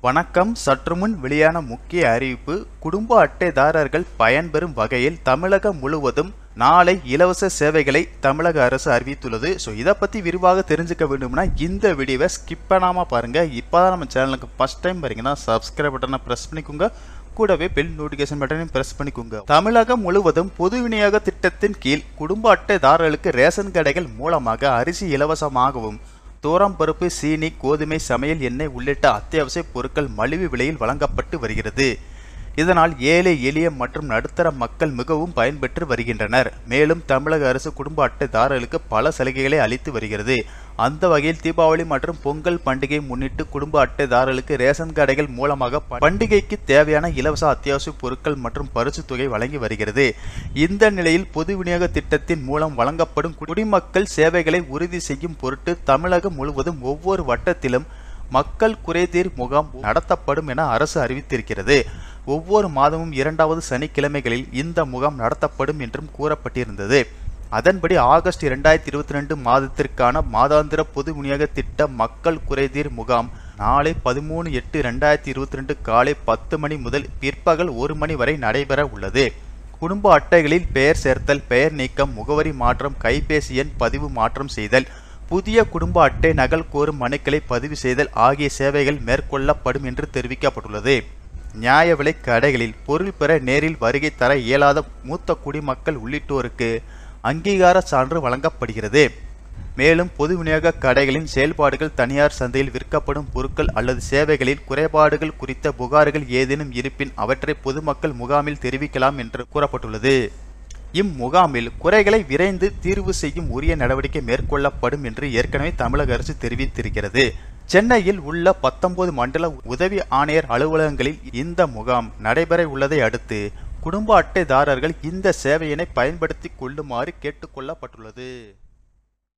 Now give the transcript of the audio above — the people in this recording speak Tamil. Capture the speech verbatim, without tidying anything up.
வணக்கம். சற்றுமுன் வெளியான முக்கிய அறிவிப்பு. குடும்ப அட்டைதாரர்கள் பயன்பெறும் வகையில் தமிழகம் முழுவதும் நாளை இலவச சேவைகளை தமிழக அரசு அறிவித்துள்ளது. ஸோ இதை பற்றி விரிவாக தெரிஞ்சுக்க வேண்டும்னா இந்த வீடியோவை ஸ்கிப் பண்ணாமல் பாருங்கள். இப்போ தான் நம்ம சேனலுக்கு ஃபஸ்ட் டைம் வரீங்கன்னா சப்ஸ்கிரைப் பட்டனை ப்ரெஸ் பண்ணிக்கோங்க. கூடவே பெல் நோட்டிஃபிகேஷன் பட்டனையும் பிரஸ் பண்ணிக்கோங்க. தமிழகம் முழுவதும் பொது விநியோக திட்டத்தின் கீழ் குடும்ப அட்டைதாரர்களுக்கு ரேஷன் கடைகள் மூலமாக அரிசி இலவசமாகவும் தோரம் பருப்பு, சீனி, கோதுமை, சமையல் எண்ணெய் உள்ளிட்ட அத்தியாவசிய பொருட்கள் மலிவு விலையில் வழங்கப்பட்டு வருகிறது. இதனால் ஏழை எளிய மற்றும் நடுத்தர மக்கள் மிகவும் பயன்பெற்று வருகின்றனர். மேலும் தமிழக அரசு குடும்ப அட்டைதாரர்களுக்கு பல சலுகைகளை அளித்து வருகிறது. அந்த வகையில் தீபாவளி மற்றும் பொங்கல் பண்டிகையை முன்னிட்டு குடும்ப அட்டைதாரர்களுக்கு ரேஷன் கடைகள் மூலமாக பண்டிகைக்கு தேவையான இலவச அத்தியாவசிய பொருட்கள் மற்றும் பரிசு தொகை வழங்கி வருகிறது. இந்த நிலையில் பொது விநியோக திட்டத்தின் மூலம் வழங்கப்படும் குடிமக்கள் சேவைகளை உறுதி செய்யும் பொருட்டு தமிழகம் முழுவதும் ஒவ்வொரு வட்டத்திலும் மக்கள் குறைதீர் முகாம் நடத்தப்படும் என அரசு அறிவித்திருக்கிறது. ஒவ்வொரு மாதமும் இரண்டாவது சனிக்கிழமைகளில் இந்த முகாம் நடத்தப்படும் என்றும் கூறப்பட்டிருந்தது. அதன்படி ஆகஸ்ட் இரண்டாயிரத்தி இருபத்தி ரெண்டு மாதத்திற்கான மாதாந்திர பொது விநியோக திட்ட மக்கள் குறைதீர் முகாம் நாளை பதிமூணு எட்டு இரண்டாயிரத்தி இருபத்தி ரெண்டு காலை பத்து மணி முதல் பிற்பகல் ஒரு மணி வரை நடைபெற உள்ளது. குடும்ப அட்டைகளில் பெயர் சேர்த்தல், பெயர் நீக்கம், முகவரி மாற்றம், கைபேசி எண் பதிவு மாற்றம் செய்தல், புதிய குடும்ப அட்டை நகல் கோரும் மனுக்களை பதிவு செய்தல் ஆகிய சேவைகள் மேற்கொள்ளப்படும் என்று தெரிவிக்கப்பட்டுள்ளது. நியாய விலை கடைகளில் பொருள் பெற நேரில் வருகை தர இயலாத மூத்த குடிமக்கள் உள்ளிட்டோருக்கு அங்கீகார சான்று வழங்கப்படுகிறது. மேலும் பொது விநியோக கடைகளின் செயல்பாடுகள், தனியார் சந்தையில் விற்கப்படும் பொருட்கள் அல்லது சேவைகளில் குறைபாடுகள் குறித்த புகார்கள் ஏதேனும் இருப்பின் அவற்றை பொதுமக்கள் முகாமில் தெரிவிக்கலாம் என்று கூறப்பட்டுள்ளது. இம்முகாமில் குறைகளை விரைந்து தீர்வு செய்யும் உரிய நடவடிக்கை மேற்கொள்ளப்படும் என்று ஏற்கனவே தமிழக அரசு தெரிவித்திருக்கிறது. சென்னையில் உள்ள பத்தொன்பது மண்டல உதவி ஆணையர் அலுவலகங்களில் இந்த முகாம் நடைபெற உள்ளதை அடுத்து குடும்ப அட்டைதாரர்கள் இந்த சேவையினை பயன்படுத்தி கொள்ளுமாறு கேட்டுக்கொள்ளப்பட்டுள்ளது.